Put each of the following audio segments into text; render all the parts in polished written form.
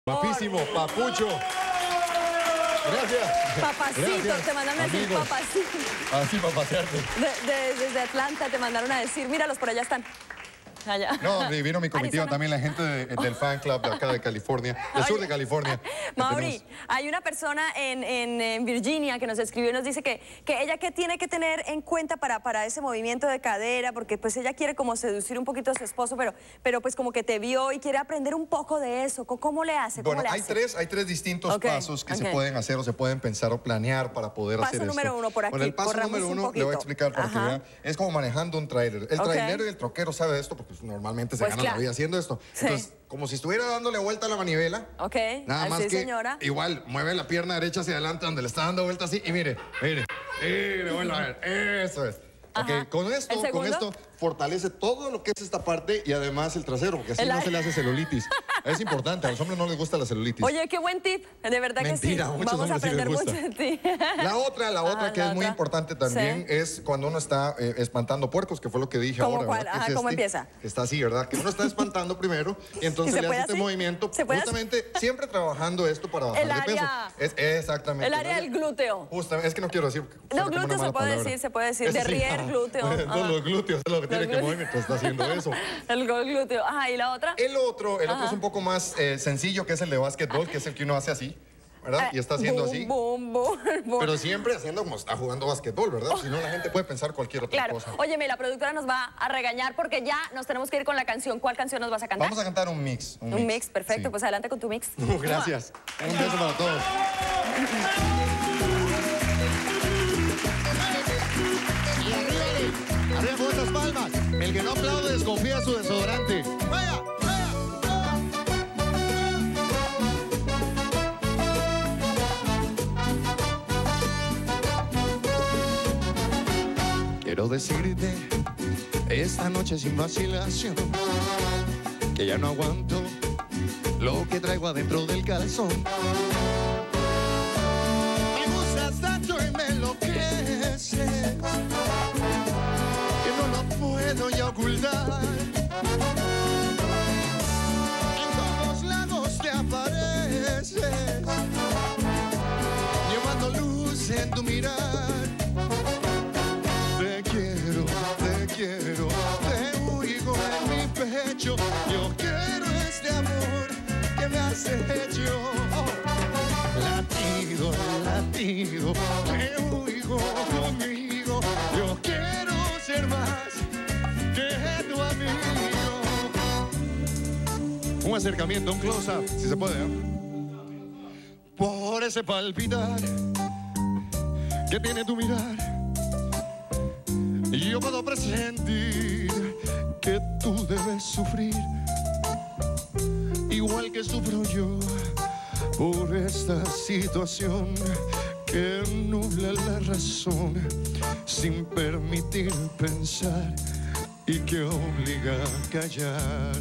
Guapísimo, papucho. Gracias. Papacito, Gracias, te mandaron a decir amigos. papacito. Así para pasearte. Desde Atlanta te mandaron a decir, míralos, por allá están. Allá. No, vino mi comitiva Arizona. también, la gente del fan club de acá de California, del sur de California. Mauri, hay una persona en Virginia que nos escribió y nos dice que ella qué tiene que tener en cuenta para ese movimiento de cadera, porque pues ella quiere como seducir un poquito a su esposo, pero pues como que te vio y quiere aprender un poco de eso. ¿Cómo le hace? Bueno, hay tres distintos pasos que se pueden hacer o se pueden pensar o planear para poder hacer esto. Paso número uno por aquí. Bueno, el paso número uno le voy a explicar para que vean. Es como manejando un trailer. El trailero y el troquero sabe de esto porque normalmente se ganan la vida haciendo esto. Sí. Entonces, como si estuviera dándole vuelta a la manivela. Ok, Nada más así, que señora. igual mueve la pierna derecha hacia adelante donde le está dando vuelta así y mire, vuelve a ver. Eso es. Ok, con esto fortalece todo lo que es esta parte y además el trasero, porque así no se le hace celulitis. Es importante, a los hombres no les gusta la celulitis. Oye, qué buen tip, de verdad. Mentira, que sí. Vamos a aprender mucho de ti. La otra que es muy importante también es cuando uno está espantando puercos, que fue lo que dije ahora. ¿Cuál? Ajá, ¿cómo empieza? Que está así, ¿verdad? Que uno está espantando primero y entonces le hace este movimiento. Justamente siempre trabajando esto para bajar de peso. Exactamente. El área del glúteo. Justamente, es que no quiero decir. No, glúteo se puede decir, Derrier glúteo. Los glúteos es lo que tiene que mover mientras está haciendo eso. El glúteo. Ajá, ¿y la otra? El otro es un poco más sencillo, que es el de básquetbol, que es el que uno hace así, ¿verdad? Y está haciendo así. Pero siempre haciendo como está jugando básquetbol, ¿verdad? Si no, la gente puede pensar cualquier otra cosa. Óyeme, la productora nos va a regañar porque ya nos tenemos que ir con la canción. ¿Cuál canción nos vas a cantar? Vamos a cantar un mix. Un mix, perfecto. Sí. Pues adelante con tu mix. Gracias. Un beso para todos. Arriba con esas palmas. El que no aplaude desconfía su desodorante. ¡Vaya! Quiero decirte esta noche sin vacilación que ya no aguanto lo que traigo adentro del calzón. Me gustas tanto y me enloqueces que no lo puedo ya ocultar. En todos lados te apareces, llevando luz en tu mirar. Te oigo en mi pecho. Yo quiero este amor que me has hecho. Latido, latido, te oigo conmigo. Yo quiero ser más que tu amigo. Un acercamiento, un close-up, si se puede, ¿eh? Por ese palpitar que tiene tu mirar, yo puedo presentir que tú debes sufrir, igual que sufro yo, por esta situación que nubla la razón, sin permitir pensar y que obliga a callar.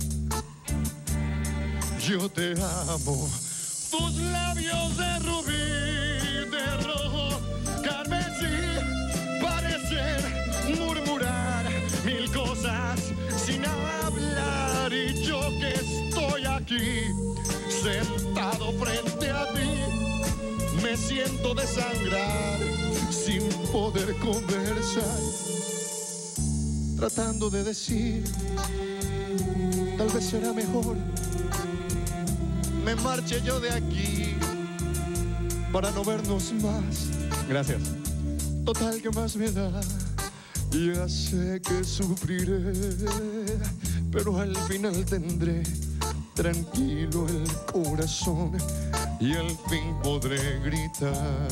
Yo te amo, tus labios de rubí, de rojo, carmesí, parecen murmurar mil cosas sin hablar, y yo que estoy aquí sentado frente a ti me siento desangrar sin poder conversar, tratando de decir tal vez será mejor me marche yo de aquí para no vernos más. Gracias. Total, que más me da, ya sé que sufriré, pero al final tendré tranquilo el corazón y al fin podré gritar: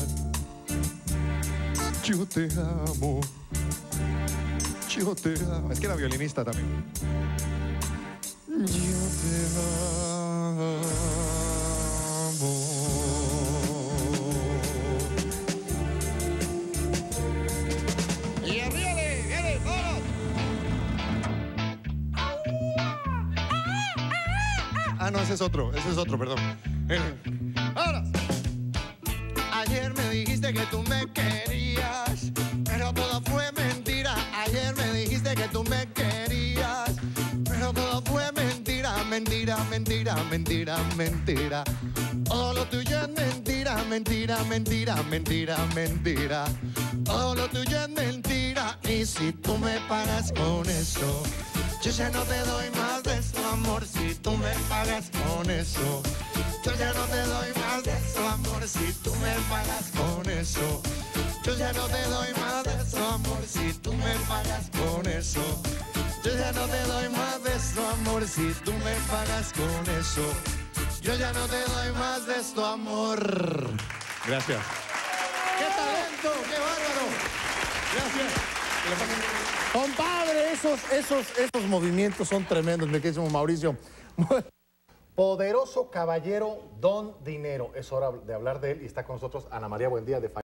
yo te amo, yo te amo. Es que era violinista también. Yo te amo. Ah, no, ese es otro, perdón. Ahora. Ayer me dijiste que tú me querías, pero todo fue mentira. Ayer me dijiste que tú me querías, pero todo fue mentira. mentira, mentira, mentira, mentira. Todo lo tuyo es mentira, mentira, mentira, mentira, mentira. Todo lo tuyo es mentira. Y si tú me pagas con eso, yo ya no te doy más de eso, amor. Si tú me pagas con eso, yo ya no te doy más de eso, amor. Si tú me pagas con eso, yo ya no te doy más de eso, amor. Si tú me pagas con eso, yo ya no te doy más de eso, amor. Si tú me pagas con eso, yo ya no te doy más de esto, amor. Gracias. ¡Qué talento! ¡Qué bárbaro! Gracias. Compadre, esos movimientos son tremendos, mi querido Mauricio. Poderoso caballero Don Dinero. Es hora de hablar de él y está con nosotros Ana María Buendía de